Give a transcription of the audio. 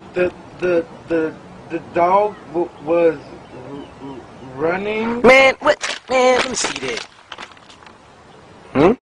the dog was running. Man, what? Man, let me see that. Hmm?